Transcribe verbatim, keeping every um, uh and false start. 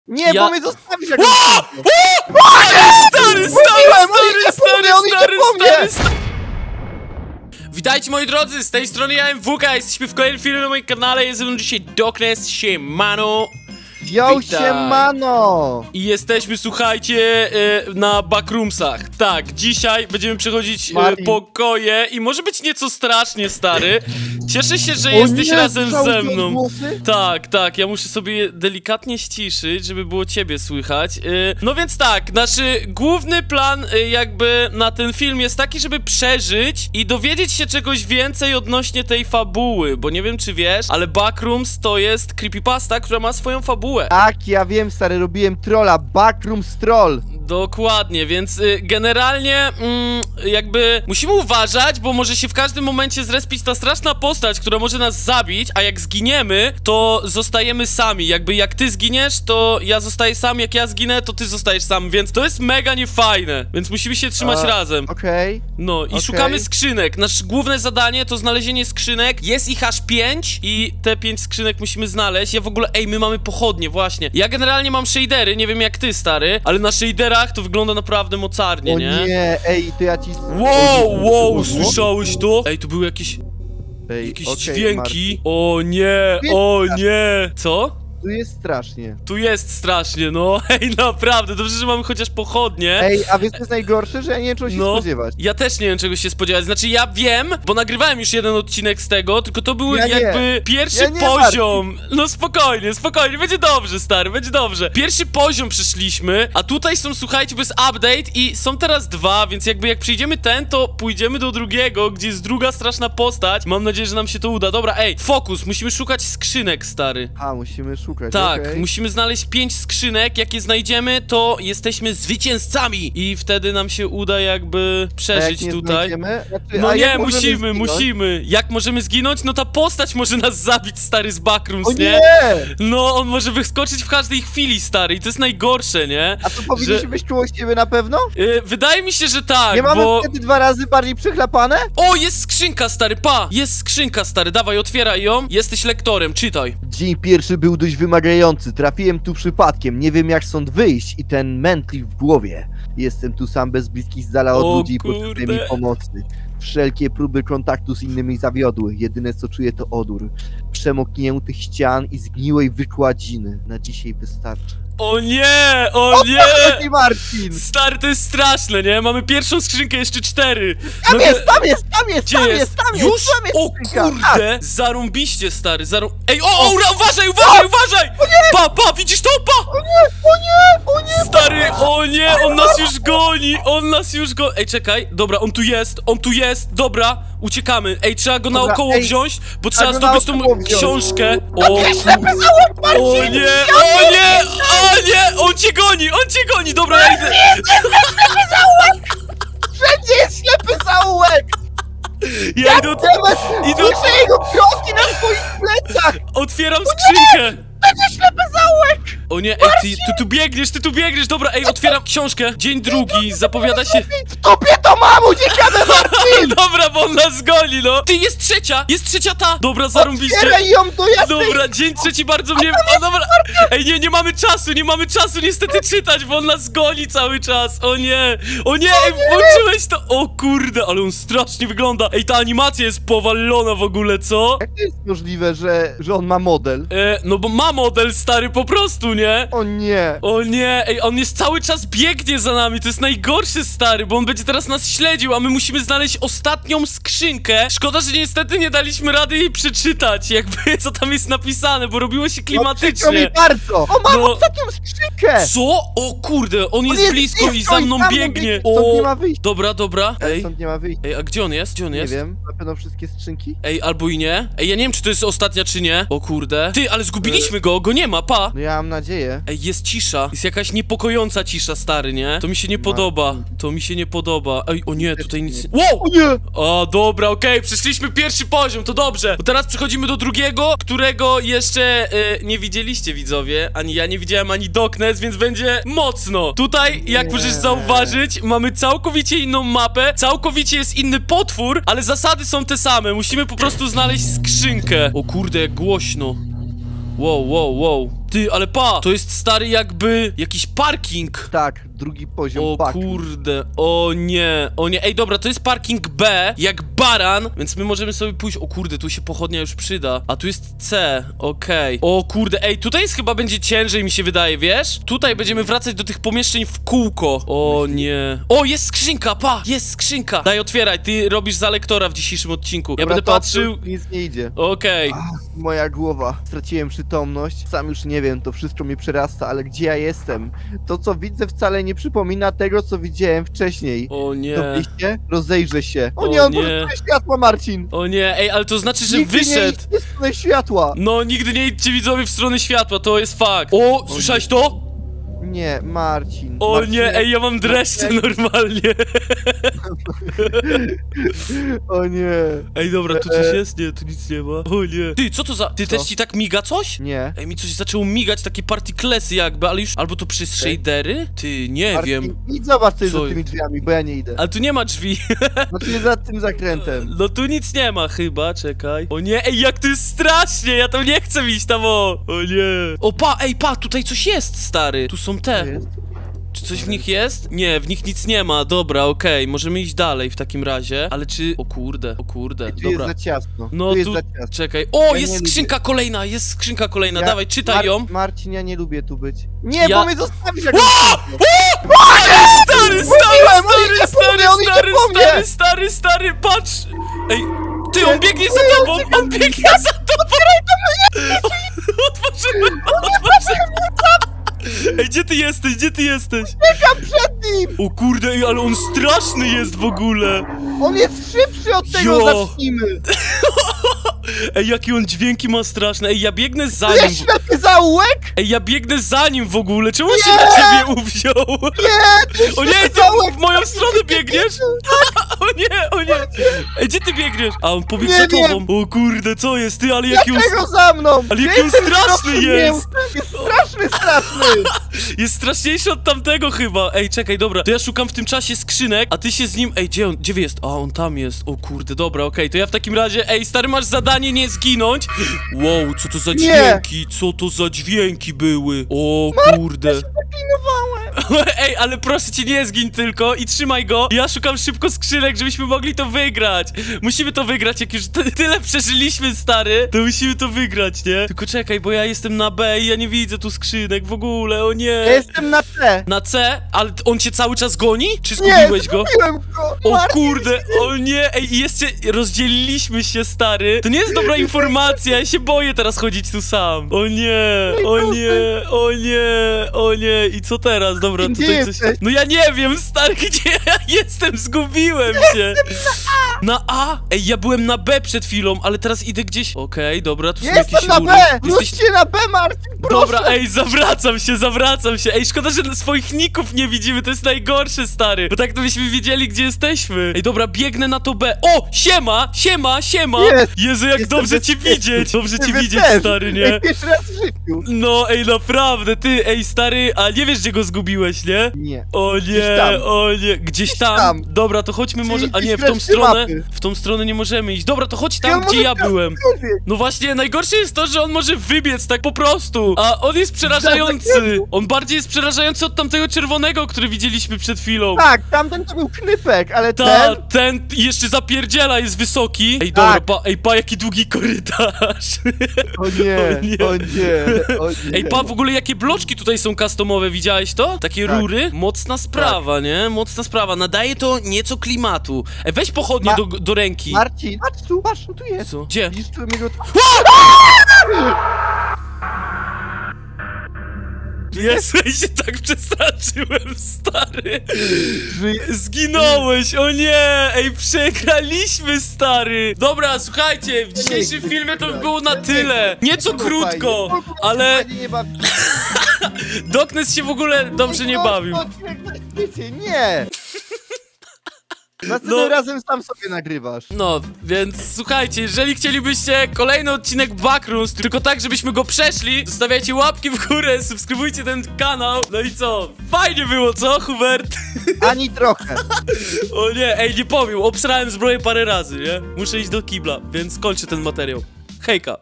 Nie, Ja... bo mnie zostawisz jak... Stary, stary, stary, stary, stary, stary, stary, stary. Witajcie moi drodzy, z tej strony ja M W K, jesteśmy w kolejnym filmie na moim kanale, jest ze mną dzisiaj Doknes, siemano. Yo, siemano! I jesteśmy, słuchajcie, e, na backroomsach. Tak, dzisiaj będziemy przechodzić e, pokoje i może być nieco strasznie, stary. Cieszę się, że o jesteś nie, razem ze mną. Głosy? Tak, tak, ja muszę sobie delikatnie ściszyć, żeby było ciebie słychać. E, no więc tak, nasz główny plan e, jakby na ten film jest taki, żeby przeżyć i dowiedzieć się czegoś więcej odnośnie tej fabuły, bo nie wiem czy wiesz, ale Backrooms to jest creepypasta, która ma swoją fabułę. Tak, ja wiem, stary, robiłem trolla, Backrooms troll. Dokładnie, więc y, generalnie mm, jakby musimy uważać, bo może się w każdym momencie zrespić ta straszna postać, która może nas zabić, a jak zginiemy, to zostajemy sami. Jakby jak ty zginiesz, to ja zostaję sam, jak ja zginę, to ty zostajesz sam, więc to jest mega niefajne, więc musimy się trzymać A, razem. Okej. Okay. No i okay. szukamy skrzynek. Nasze główne zadanie to znalezienie skrzynek. Jest ich aż pięć i te pięć skrzynek musimy znaleźć. Ja w ogóle, ej, my mamy pochodnie, właśnie. Ja generalnie mam shadery, nie wiem jak ty, stary, ale na shaderach to wygląda naprawdę mocarnie, o nie? O nie, ej, to ja ci... Wow, wow, słyszałeś to? Ej, tu były jakieś... Ej, jakieś okay, dźwięki. Martin. O nie, o nie. Co? Tu jest strasznie. Tu jest strasznie, no. Ej, naprawdę, dobrze, że mamy chociaż pochodnie. Ej, a wiesz co jest najgorsze, że ja nie wiem czego się no, spodziewać. Ja też nie wiem czego się spodziewać, znaczy ja wiem, bo nagrywałem już jeden odcinek z tego, tylko to był ja jakby pierwszy ja nie, poziom. Martin. No spokojnie, spokojnie, będzie dobrze, stary, będzie dobrze. Pierwszy poziom przeszliśmy, a tutaj są, słuchajcie, bo jest update i są teraz dwa, więc jakby jak przyjdziemy ten, to pójdziemy do drugiego, gdzie jest druga straszna postać. Mam nadzieję, że nam się to uda. Dobra, ej, fokus, musimy szukać skrzynek, stary. A, musimy szukać. Tak, okay. musimy znaleźć pięć skrzynek, jak je znajdziemy, to jesteśmy zwycięzcami i wtedy nam się uda jakby przeżyć jak tutaj. Znaczy, no nie, musimy, musimy. Jak możemy zginąć? No ta postać może nas zabić, stary, z Backrooms, o nie? nie? No, on może wyskoczyć w każdej chwili, stary, i to jest najgorsze, nie? A to powinniśmy że... być czuło siebie na pewno? Yy, wydaje mi się, że tak, nie mamy bo... wtedy dwa razy bardziej przychlapane? O, jest skrzynka, stary, pa! Jest skrzynka, stary, dawaj, otwieraj ją. Jesteś lektorem, czytaj. Dzień pierwszy był dość wymagający, trafiłem tu przypadkiem, nie wiem jak stąd wyjść i ten mętlik w głowie. Jestem tu sam bez bliskich z dala od o, ludzi i potrzebuję mi pomocy. Wszelkie próby kontaktu z innymi zawiodły, jedyne co czuję to odór przemokniętych ścian i zgniłej wykładziny. Na dzisiaj wystarczy. O nie, o, o nie! Ty, Martin! Stary, to jest straszne, nie? Mamy pierwszą skrzynkę, jeszcze cztery. Tam no, jest, tam jest, tam jest, gdzie tam jest, jest, tam jest, już? tam jest o skrzynka. kurde, tak. Zarąbiście, stary, zarą... Ej, o, o, o, uważaj, uważaj, uważaj! O nie! Pa, pa, widzisz to, pa! O nie, o nie, o nie! Stary, o nie, on nas już goni, on nas już goni. Ej, czekaj, dobra, on tu jest, on tu jest, dobra, uciekamy. Ej, trzeba go dobra, naokoło ej, wziąć, bo trzeba zdobyć tą książkę. O, o nie, o nie, o nie, o nie, on cię goni, on cię goni, dobra, ja idę. Ślepy zaułek! Wszędzie jest ślepy zaułek! Ja idę, od... idę... Słyszę jego kroki na swoich plecach! Otwieram skrzynkę! Będzie ślepy zaułek! O nie, ej, ty, ty tu biegniesz, ty tu biegniesz, dobra, ej, otwieram książkę. Dzień drugi, zapowiada się... W topie to mam, uciekamy, Martin! Dobra, bo on nas goni, no. Ty, jest trzecia, jest trzecia ta. Dobra, zarąbiście. Otwieraj ją do jasnej... Dobra, dzień trzeci bardzo mnie... O, dobra. Ej, nie, nie mamy czasu, nie mamy czasu niestety czytać, bo on nas goni cały czas. O nie, o nie, ej, włączyłeś to. O kurde, ale on strasznie wygląda. Ej, ta animacja jest powalona w ogóle, co? Jak to jest możliwe, że, że on ma model? E, no bo ma model, stary, po prostu, nie? O nie. O nie, ej, on jest cały czas biegnie za nami, to jest najgorszy, stary, bo on będzie teraz nas śledził, a my musimy znaleźć ostatnią skrzynkę. Szkoda, że niestety nie daliśmy rady jej przeczytać, jakby co tam jest napisane, bo robiło się klimatycznie. No, mi bardzo. O, mam no. ostatnią skrzynkę. Co? O kurde, on, on jest, jest blisko, blisko i za mną i biegnie. Stąd o, nie ma wyjść. Dobra, dobra. Ej, stąd nie ma wyjść. Ej, a gdzie on jest? Gdzie on jest? Nie wiem, na pewno wszystkie skrzynki. Ej, albo i nie. Ej, ja nie wiem, czy to jest ostatnia, czy nie. O kurde. Ty, ale zgubiliśmy go, go nie ma, pa. No ja mam nadzieję. Ej, jest cisza. Jest jakaś niepokojąca cisza, stary, nie? To mi się nie podoba. To mi się nie podoba. Ej, o nie, tutaj nic... Wow! O nie! O, dobra, okej, okay. Przeszliśmy pierwszy poziom, to dobrze. Bo teraz przechodzimy do drugiego, którego jeszcze e, nie widzieliście, widzowie. Ani ja nie widziałem, ani Doknes, więc będzie mocno. Tutaj, jak nie. możesz zauważyć, mamy całkowicie inną mapę. Całkowicie jest inny potwór, ale zasady są te same. Musimy po prostu znaleźć skrzynkę. O kurde, jak głośno. Wow, wow, wow. Ty, ale pa, to jest stary jakby jakiś parking. Tak, drugi poziom O paku. kurde, o nie, o nie. Ej, dobra, to jest parking B, jak baran, więc my możemy sobie pójść. O kurde, tu się pochodnia już przyda. A tu jest C, okej. O kurde, ej, tutaj jest chyba będzie ciężej, mi się wydaje, wiesz? Tutaj będziemy wracać do tych pomieszczeń w kółko. O nie. O, jest skrzynka, pa, jest skrzynka. Daj, otwieraj, ty robisz za lektora w dzisiejszym odcinku. Ja Dobra, będę to patrzył. Nic nie idzie. Okej. Ach, moja głowa. Straciłem przytomność. Sam już nie wiem, to wszystko mnie przerasta, ale gdzie ja jestem? To, co widzę, wcale nie przypomina tego, co widziałem wcześniej. O nie. To wyjście? Rozejrzę się. O, O nie, on nie. poszedł światła, Marcin! O nie, ej, ale to znaczy, że Nigdy wyszedł. nie idźcie w stronę światła! No, nigdy nie idźcie widzowie w stronę światła, to jest fakt. O, słyszałeś to? Nie, Marcin. O Marcin, nie, ej, ja mam dreszcze normalnie. O nie. Ej, dobra, tu coś jest? Nie, tu nic nie ma. O nie. Ty, co to za... Ty Co? też ci tak miga coś? Nie. Ej, mi coś zaczęło migać, takie partyklesy jakby, ale już... Albo to przez shadery? Ty, nie Marcin, wiem. idź zobacz, co jest Co? za tymi drzwiami, bo ja nie idę. Ale tu nie ma drzwi. Znaczy za tym zakrętem. No tu nic nie ma chyba, czekaj. O nie, ej, jak to jest strasznie, ja tam nie chcę iść tam, o. O nie. O, pa, ej, pa, tutaj coś jest, stary. Tu są te. Jest? Czy coś w nich jest? Nie, w nich nic nie ma, dobra, okej, możemy iść dalej w takim razie. Ale czy... O kurde, o kurde, Tu dobra. jest za ciasno. No tu jest tu, za ciasno. czekaj. O, Ja jest nie skrzynka kolejna, jest skrzynka kolejna, Ja- dawaj, czytaj Mar ją. Marcin, ja nie lubię tu być. Nie, Ja- bo mnie zostawisz jak... O! Stary, stary, Mówiłem, on stary, idzie po stary, mnie, on idzie stary, po mnie! stary, stary, stary, patrz! Ej, ty, on biegnie za tobą, on biegnie za tobą! Otworzyłem, otworzyłem! Ej, gdzie ty jesteś, gdzie ty jesteś? Czekam przed nim! O kurde, ej, ale on straszny jest w ogóle! On jest szybszy od tego, Jo. zacznijmy! Ej, jakie on dźwięki ma straszne, ej, ja biegnę za To nim! jest świetny zaułek? Ej, ja biegnę za nim w ogóle, czemu on się na ciebie uwziął? Nie, to jest O nie, świetny ty zaułek! w moją stronę biegniesz? O nie, o nie! Ej, gdzie ty biegniesz? A on pobiegł Nie za wiem. tobą. O kurde, co jest ty, ale jaki on, Dlaczego za mną? ale Ja jaki on jestem straszny straszny, jest. Jest straszny, straszny! jest straszniejszy od tamtego chyba. Ej, czekaj, dobra, to ja szukam w tym czasie skrzynek, a ty się z nim... Ej, gdzie on, gdzie jest? A, on tam jest. O kurde, dobra, okej, to ja w takim razie... Ej, stary, masz zadanie nie zginąć. Wow, co to za Nie. dźwięki? Co to za dźwięki były? O kurde. Ej, ale proszę cię, nie zgiń tylko i trzymaj go. Ja szukam szybko skrzynek, żebyśmy mogli to wygrać. Musimy to wygrać, jak już ty tyle przeżyliśmy, stary. To musimy to wygrać, nie? Tylko czekaj, bo ja jestem na B i ja nie widzę tu skrzynek w ogóle, o nie. Ja jestem na C! Na C? Ale on cię cały czas goni? Czy Nie, zgubiłeś go? zgubiłem go! O Marcin, kurde, o nie, ej, jeszcze rozdzieliliśmy się, stary. To nie jest dobra informacja, ja się boję teraz chodzić tu sam. O nie, o nie, o nie, o nie. I co teraz? Dobra, Gdzie tutaj coś... jesteś? No ja nie wiem, stary, gdzie ja jestem? Zgubiłem się. Na A? Ej, ja byłem na B przed chwilą, ale teraz idę gdzieś... Okej, dobra, tu są Ja jakieś jestem na rury. B! Jesteś... Wróćcie na B, Marcin, proszę! Dobra, ej, zawracam się, zawracam się. Ej, szkoda, że swoich ników nie widzimy, to jest najgorsze, stary. Bo tak to byśmy wiedzieli, gdzie jesteśmy. Ej, dobra, biegnę na to B. O, siema, siema, siema. Jest. Jezu, jak Jestem dobrze cię bezpieczny. widzieć. Dobrze cię Wy widzieć, też. stary, nie? Ej, pierwszy raz w życiu! No, ej, naprawdę, ty, ej, stary, a nie wiesz, gdzie go zgubiłeś, nie? Nie. O nie, tam. o nie, gdzieś tam. tam. Dobra, to chodźmy Czyli może, a gdzieś nie, w tą wreszcie stronę, mapy. w tą stronę nie możemy iść. Dobra, to chodź Ja tam, może gdzie ja teraz byłem. cokolwiek. No właśnie, najgorsze jest to, że on może wybiec tak po prostu. A on jest przerażający. On bardziej jest przerażający od tamtego czerwonego, który widzieliśmy przed chwilą. Tak, tamten to był knypek, ale Ta, ten... ten jeszcze zapierdziela, jest wysoki. Ej, dobra, Tak. pa, ej, pa, jaki długi korytarz. O nie, O nie. o nie, o nie. Ej, pa, w ogóle jakie bloczki tutaj są customowe, widziałeś to? Takie Tak. rury? Mocna sprawa, nie? Mocna sprawa, nadaje to nieco klimatu. Ej, weź pochodnie Ma- do, do ręki. Marcin, patrz tu, patrz, tu jest. Co? Gdzie? Widzisz tu jego... Jezu, ja się tak przestraszyłem, stary. Żyje. Zginąłeś, o nie! Ej, przegraliśmy, stary! Dobra, słuchajcie, w dzisiejszym filmie to było na tyle. Nieco krótko, ale Fajnie nie bawi. Doknes się w ogóle dobrze nie bawił. Odcinek na świecie, nie! Następnym No. razem sam sobie nagrywasz. No, więc słuchajcie, jeżeli chcielibyście kolejny odcinek Backrooms, tylko tak, żebyśmy go przeszli, zostawiajcie łapki w górę, subskrybujcie ten kanał. No i co? Fajnie było, co, Hubert? Ani trochę. O nie, ej, nie powiem, obsrałem zbroję parę razy, nie? Muszę iść do kibla, więc kończę ten materiał. Hejka!